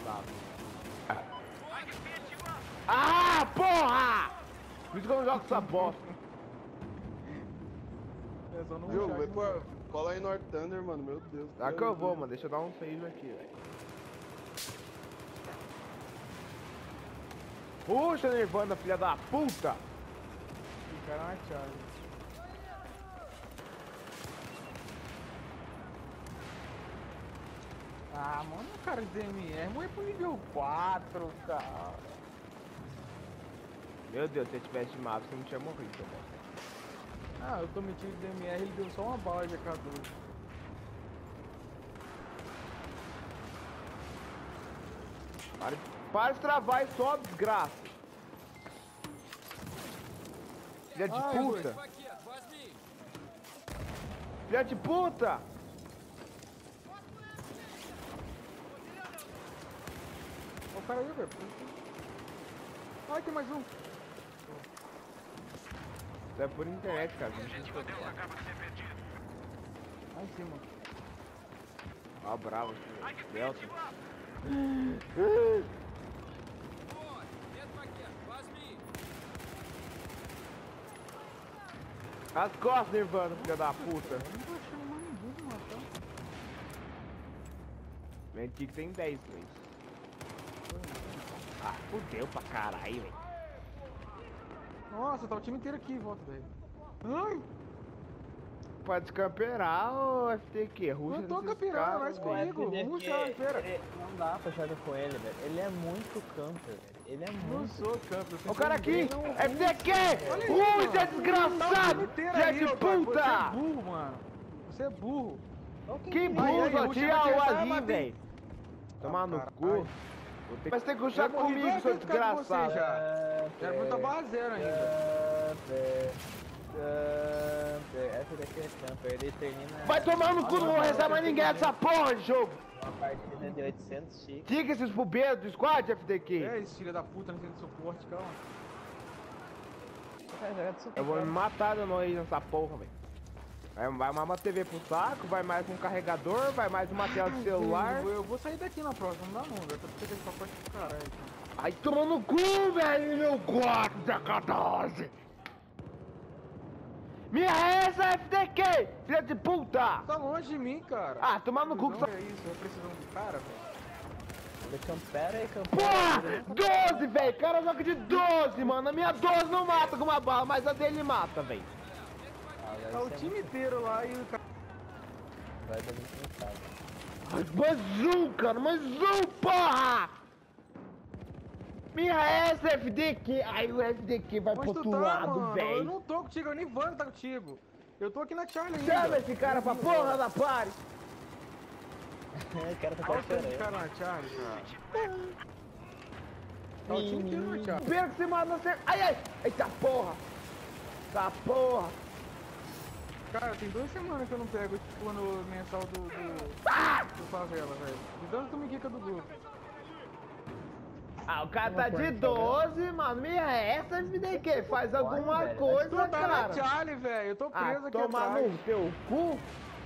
Ah, porra! Por isso que eu não jogo essa bosta. É só não Viu? puxar Vai aqui, pôr. Cola aí no War Thunder, mano. Meu Deus. Tá que eu vou, mano. Deixa eu dar um save aqui, velho. Puxa, Nirvana, filha da puta! Ficaram na chave. Ah, mano, cara de DMR, morrer pro nível 4, cara. Meu Deus, se eu tivesse de mapa, você não tinha morrido, seu bosta. Ah, eu tô metido de DMR, ele deu só uma bala de AK-12. Para de travar e só desgraça. Filha de Ai, puta! Filha de puta! Ó o cara aí, velho. Ai, tem mais um. Isso é por internet, cara. Lá em cima. Ó, bravo. Delta. As costas, Nirvana, filha da puta. Eu não tô achando mais ninguém pra matar. Vem aqui que tem 10 vezes. Ah, fudeu pra caralho, velho. Nossa, tá o time inteiro aqui em volta, velho. Ai! Pode camperar, ô FTQ. Ruxa Eu tô nesses camperando, caras, mas velho. comigo. Vamos rushar, espera. Não dá pra jogar com ele, velho. Ele é muito camper, velho. Ele é Não muito. sou camper. O cara aqui! não FTQ! Olha aí, Ruxa, mano. Tá o desgraçado! time inteiro Filha aí, de ô, pai. Você é puta! burro, mano. Você é burro. Que Aí, burro, só ruxa tinha na o terça, ali, matei. velho. Tomar no caralho. cu. Mas tem que ruxar Eu morri comigo, duas seu vezes por causa de você desgraçado. já. Já era muita barra zero ainda. Essa daqui é camper. Ele termina. Vai tomar no cu, não vou rezar mais ninguém essa porra de jogo. Uma partida de 800 chiques. Diga esses bobeiros do squad, FTQ. É, esse filho da puta não tem suporte, calma. Eu vou me matar de noite nessa porra, velho. Vai mais uma TV pro saco, vai mais um carregador, vai mais uma tela de celular. Eu vou sair daqui na próxima, não dá não, velho. Tô pegando essa parte pro caralho. Ai, toma no cu, velho, meu quarto da 14. Minha essa, FTQ, filha de puta. Tá longe de mim, cara. Ah, tomar no cu que Não, é isso, eu preciso de um cara, velho. Ele campera e Porra, 12, velho, o cara joga de 12, mano. A minha 12 não mata com uma bala, mas a dele mata, velho. Tá o time inteiro lá e o cara... Vai dar muito cansado. Ai, mais um, cara, mais um, porra! Minha essa, FDQ. Ai, o FDQ vai pro Onde tu outro tá, lado, mano? Eu velho. não tô contigo, eu nem vou tá contigo. Eu tô aqui na Charlie ainda. Chama esse cara pra porra da party. O cara tá Olha o tanto de camperando. cara na Charlie, cara. Tá o time inteiro na Charlie. Pera que você mata você. Ai, ai. Eita porra. Essa porra. Cara, tem 2 semanas que eu não pego tipo no mensal do favela, velho. De tanto que tu me quica do grupo. Ah, o cara tá de 12, mano. Minha essa, FDQ. Faz alguma velho. coisa, Tu tá na cara. Charlie, velho. Eu tô preso Ah, aqui toma atrás. no teu cu.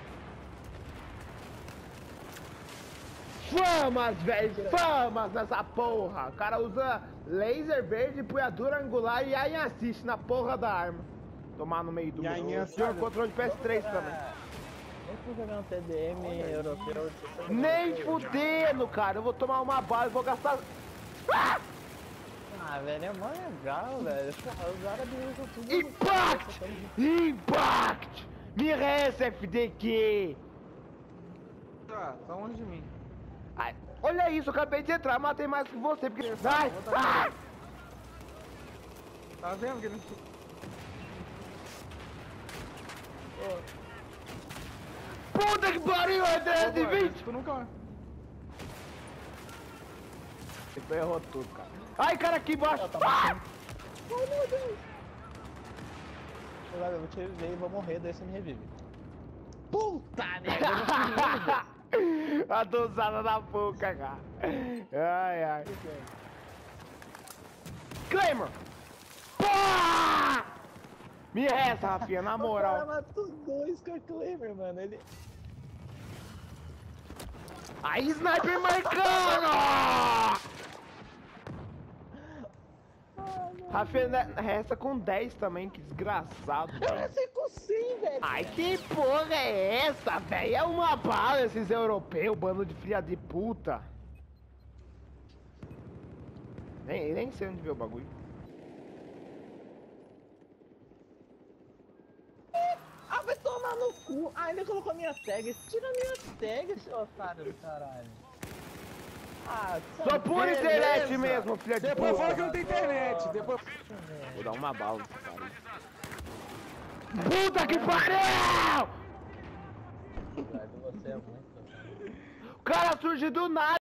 Famas, velho, famas nessa porra. O cara usa laser verde, empunhadura angular e aí assiste na porra da arma. Tomar no meio do jogo, controle de PS3 também. Eu tô jogando TDM europeu. Nem fudendo, cara. Eu vou tomar uma bala e vou gastar. Ah, velho, é mó legal, velho. Os árabes usam tudo. Impact! Impact! Me resta, FDQ! Tá longe de mim. Ai, olha isso, eu acabei de entrar, matei mais que você, porque... Ai! Ai! Tá vendo que ele... Puta que pariu, é 320! Tu nunca... Você errou tudo, cara. Ai, cara, aqui embaixo! Ah! Oh, meu Deus! Eu vou te reviver e vou morrer, daí você me revive. Puta merda! A dosada da boca, cara. Ai, ai. Claymore! Pá! Me resta, Rafinha, na O cara moral. matou 2 com a Claymore, mano. Ele... Aí, sniper marcando! Rafinha resta com 10 também, que desgraçado. Eu restei com 100, velho. Ai, que porra é essa, velho? É uma bala esses europeus, bando de filha de puta. Nem sei onde ver o bagulho. Ah, vai tomar no cu. Ah, ainda colocou minha tag. Tira minha tag, seu otário do caralho. Ah, só por internet mesmo, filha de puta. Depois fala que não tem internet. Depois... Vou dar uma bala nesse cara aí. Puta que pariu! Você é muito... O cara surge do nada.